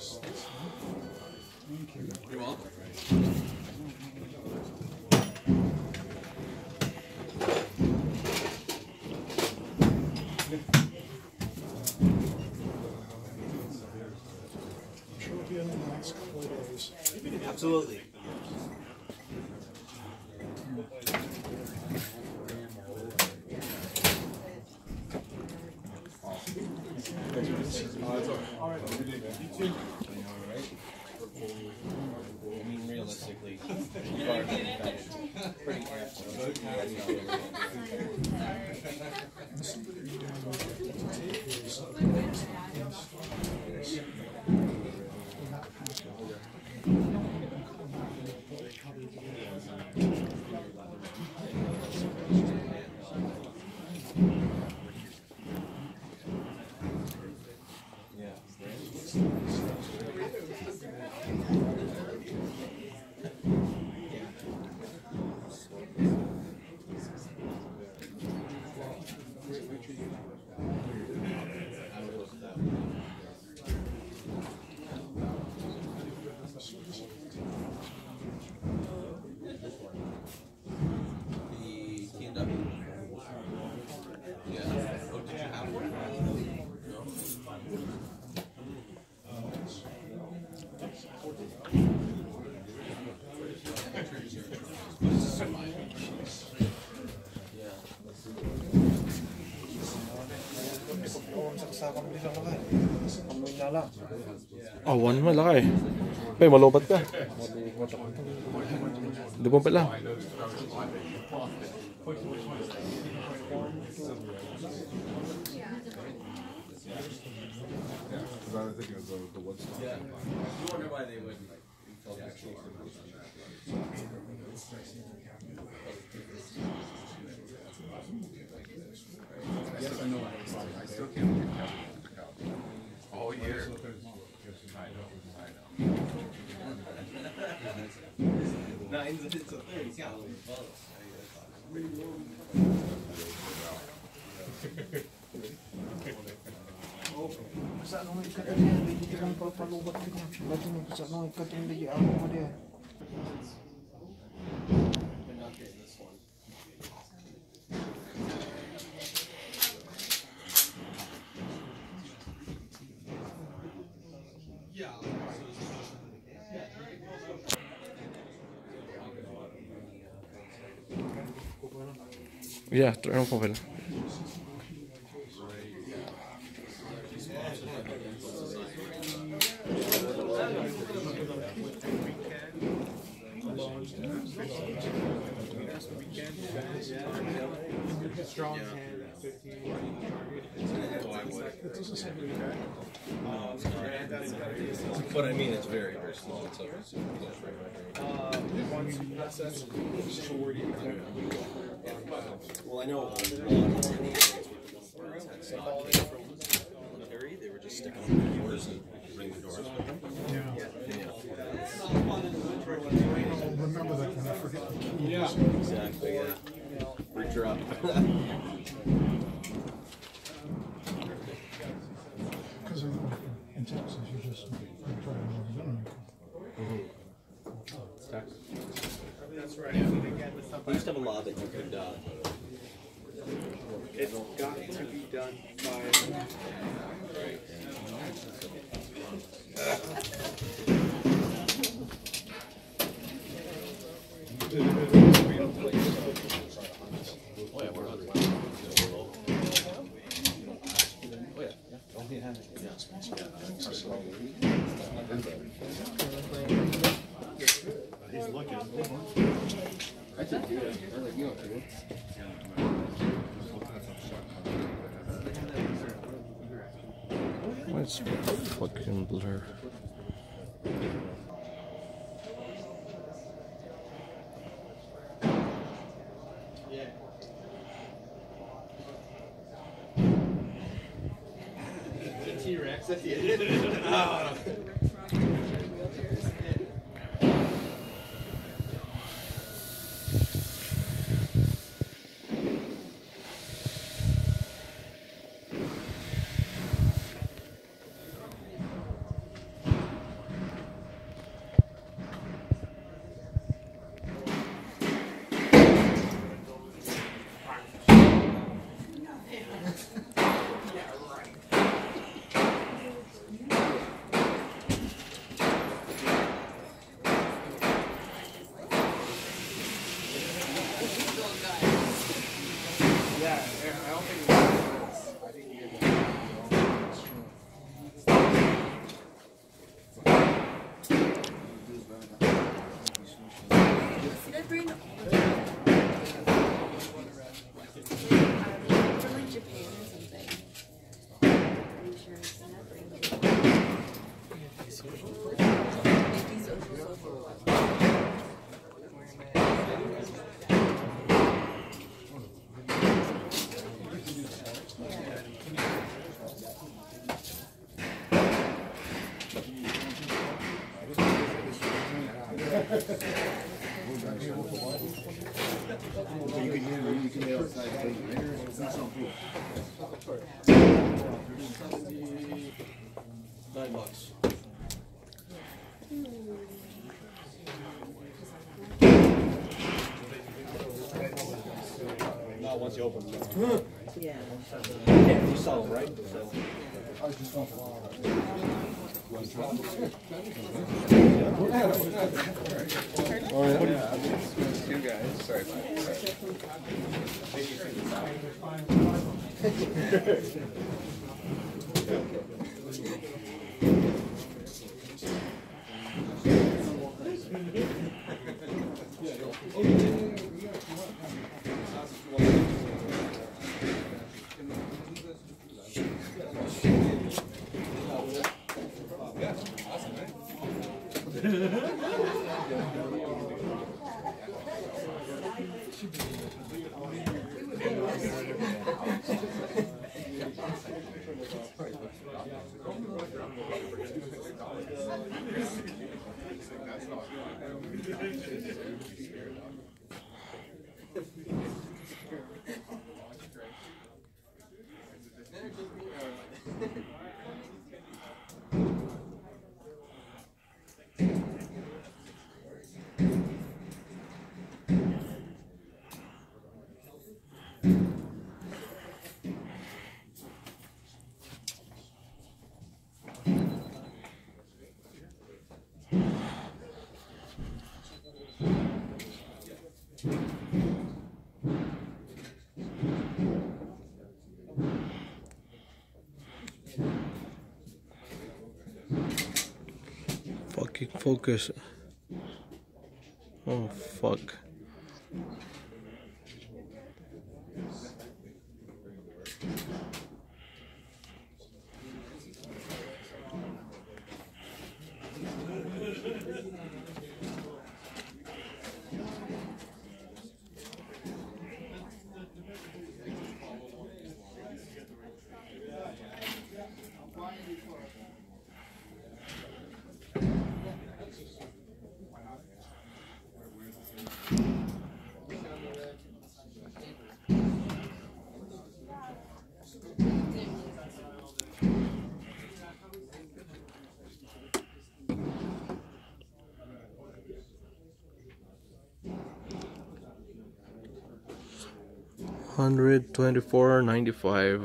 You're welcome. Sure we'll be in the next couple of days. Absolutely. I mean, realistically, pretty Oh, one malaki. May malubat ka. Di mo pala. Yeah. You wonder why they wouldn't like Yes, I know. I still can't get the couch. All year. I know. No, it's a third count. Sa ano nga ikatong niya, hindi ka lang papalubat ka niya. Ba't mo sa ano ikatong lagi ako mo diya. Yeah, turn ko pala. Strong hand, 15 target. It doesn't say really bad. But I mean, it's very, very small. So well, I know military, they were just sticking on the doors and ring the doors with them. Remember that when I forget the keys. Yeah, exactly. Yeah, reach her up. Because in Texas, you just try to move them. That's right. They used to have a law that you could. It's got to be done by. He's looking. Let's fucking blur. T-Rex at the end. bring all the time. For like Japan or something. I'm sure it's not bringing $9. Not once you open them. yeah. Yeah, you sell them, right? So. Two guys. Sorry about that. Fucking focus. Oh fuck. $124.95.